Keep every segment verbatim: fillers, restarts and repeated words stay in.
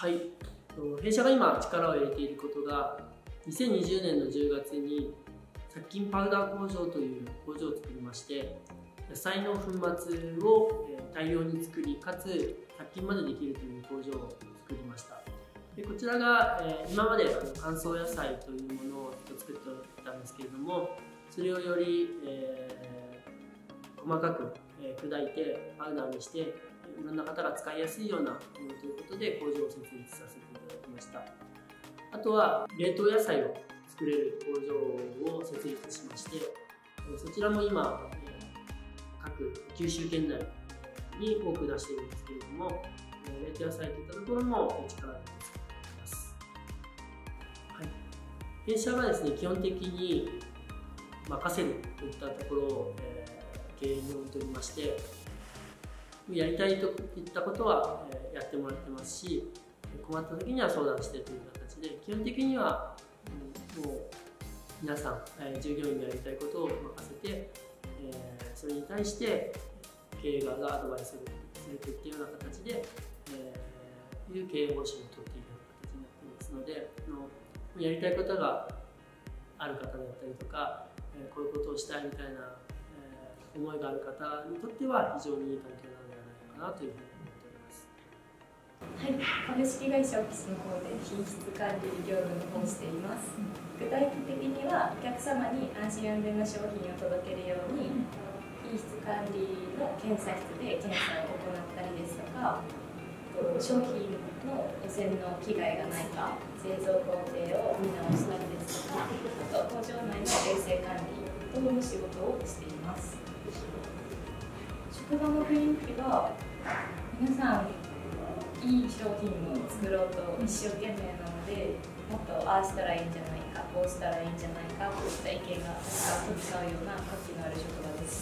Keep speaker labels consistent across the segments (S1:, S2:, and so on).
S1: はい、弊社が今力を入れていることが、にせんにじゅうねんのじゅうがつに殺菌パウダー工場という工場を作りまして、野菜の粉末を大量に作り、かつ殺菌までできるという工場を作りました。でこちらが、えー、今まで乾燥野菜というものを作っておったんですけれども、それをより、えー、細かく、えー、砕いてパウダーにして、いろんな方が使いやすいようなものということで工場を設立させていただきました。あとは冷凍野菜を作れる工場を設立しまして、そちらも今、えー、各九州県内に多く出しているんですけれども、冷凍野菜といったところも力を入れて作っています。はい、弊社はですね、基本的に任せるといったところを、えー、経営に置いておりまして、やりたいといったことは、えー、やってもらってますし、困った時には相談してという形で、基本的には、うん、もう皆さん、えー、従業員のやりたいことを任せて、えー、それに対して経営側がアドバイスするといったような形で、えー、いう経営方針をとっているような形になっていますので、のやりたいことがある方だったりとか、えー、こういうことをしたいみたいな、えー、思いがある方にとっては非常にいい環境なのではないかなというふうに思っております。
S2: はい、株式会社オフィスの方で品質管理業務の方をしています。具体的にはお客様に安心安全な商品を届けるように、品質管理の検査室で検査を行ったりですとか、商品の汚染の危害がないか、製造工程を見直したりですとか、あと工場内の衛生管理等の仕事をしています。職場の雰囲気は皆さんいい商品を作ろうと一生懸命なので、もっとああしたらいいんじゃないか、こうしたらいいんじゃないかといった意見が飛び交うような活気のある職場です。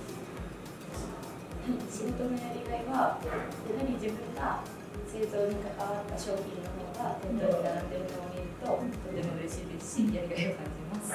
S2: はい、仕事のやりがいは、やはり自分が製造に関わった商品の方が店頭に並んでいるのを見るととても嬉しいですし、やりがいを感じます。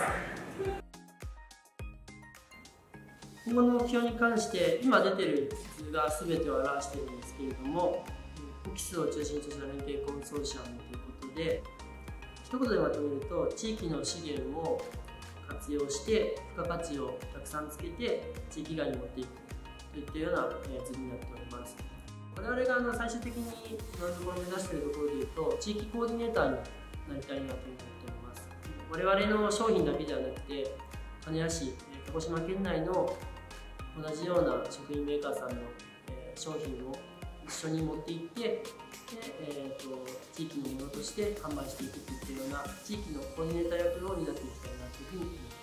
S1: 今後の目標に関して、今出ている図が全てを表しているんですけれども、オフィスを中心とした連携コンソーシアムということで、一言でまとめると、地域の資源を活用して付加価値をたくさんつけて地域外に持っていくといったような図になっております。我々があの最終的に今のところ目指しているところでいうと、地域コーディネーターになりたいなと思っております。我々の商品だけではなくて、鹿屋市、鹿児島県内の同じような食品メーカーさんの商品を一緒に持っていって、でえー、と地域のものとして販売していくといったような地域のコーディネーター役を担っていきたいなというふうに思います。